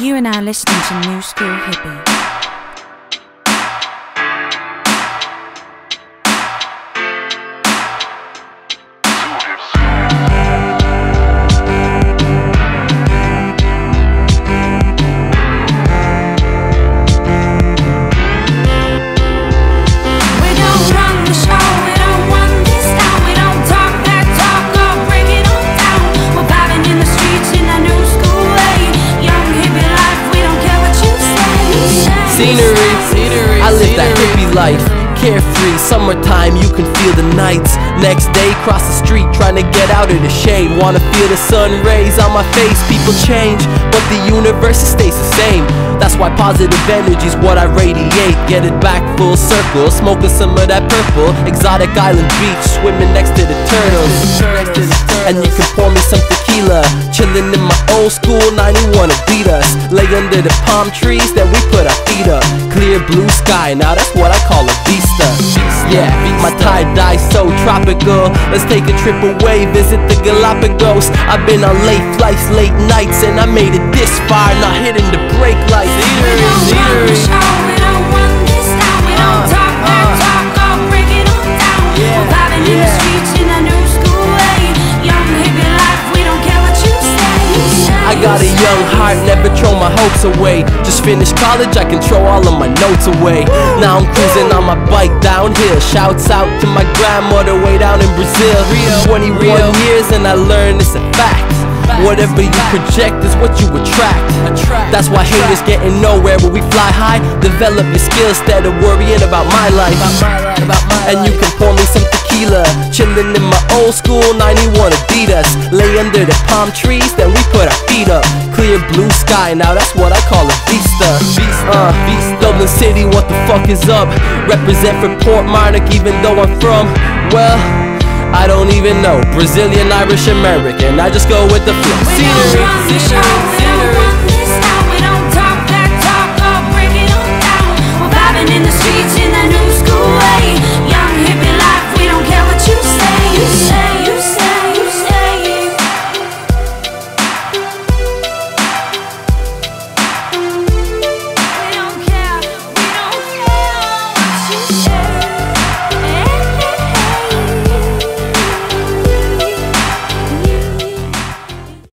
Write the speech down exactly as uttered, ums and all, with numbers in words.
You are now listening to New School Hippie. Scenery, scenery, I live that hippie life, carefree, summertime, you can feel the nights. Next day, cross the street, trying to get out of the shade. Wanna feel the sun rays on my face. People change, but the universe stays the same. That's why positive energy's what I radiate. Get it back full circle, smoking some of that purple. Exotic island beach, swimming next to the turtles. And you can pour me some tequila, chilling in my old school ninety-one Adidas. Lay under the palm trees, then we put our feet up. Clear blue sky, now that's what I call a vista. Yeah, my tie-dye so tropical. Let's take a trip away, visit the Galapagos. I've been on late flights, late nights, and I made it this far, not hitting the brake lights. We don't run the show, we don't run this town. We don't talk that talk, or break it on down. We're vibing in the streets in a new school way. Young hippie life, we don't care what you say. I got a young heart, never throw my hopes away. Just finished college, I can throw all of my notes away. Now I'm cruising on my bike downhill. Shouts out to my grandmother way down in Brazil. twenty-one years and I learned it's a fact. Whatever you project is what you attract. That's why haters getting nowhere when we fly high. Develop your skills instead of worrying about my life. And you can pour me some tequila, chilling in my old school ninety-one Adidas. Lay under the palm trees, then we put our feet up. Clear blue sky, now that's what I call a vista. Uh, Dublin City, what the fuck is up? Represent for Port Marnock even though I'm from, well, I don't even know. Brazilian, Irish, American, I just go with the flow. We don't run the show, we don't run this